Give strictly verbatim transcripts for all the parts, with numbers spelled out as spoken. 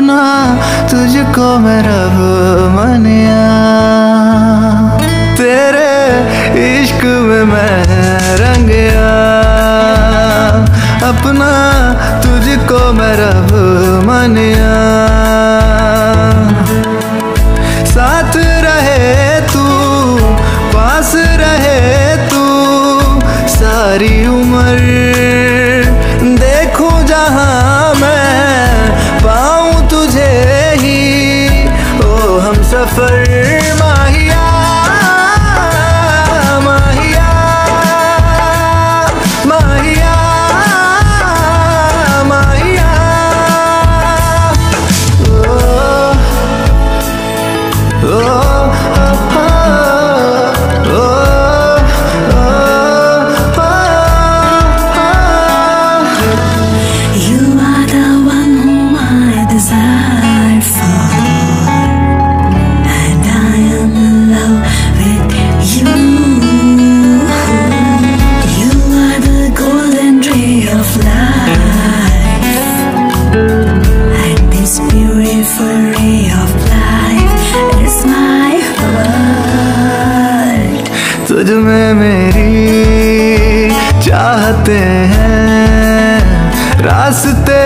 अपना तुझको मैं रब मानिया। तेरे इश्क में मैं रंग गया, अपना तुझको मैं रब मानिया। साथ रहे तू, पास रहे तू, सारी उम्र देखूं जहां मैं पाऊं तुझे ही। ओ हम सफर माहिया माहिया माहिया माहिया। ओ ओ तुझ में मेरी चाहते हैं, रास्ते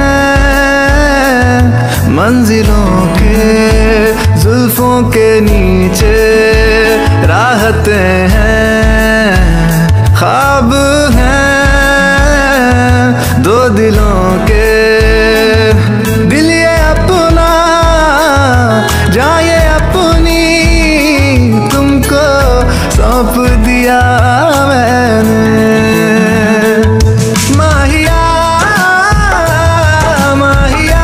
हैं मंजिलों के, जुल्फों के नीचे राहते हैं, ख्वाब हैं दो दिलों के। दिल ये अपना जाए अपनी, तुमको सौंप दिया मैंने। माहिया माहिया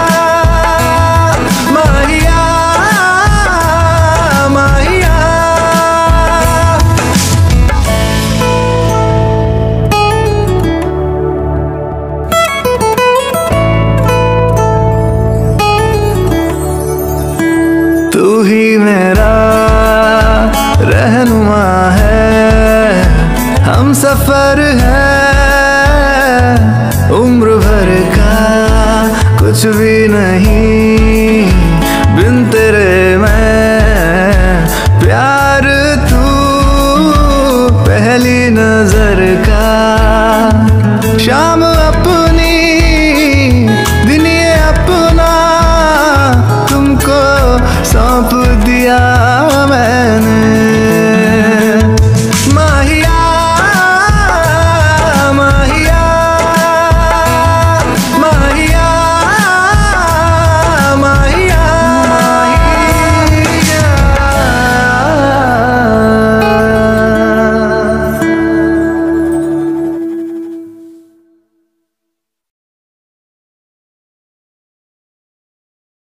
माहिया माहिया। तू ही मेरा रहनुमा है, हम सफर है उम्र भर का, कुछ भी नहीं बिन तेरे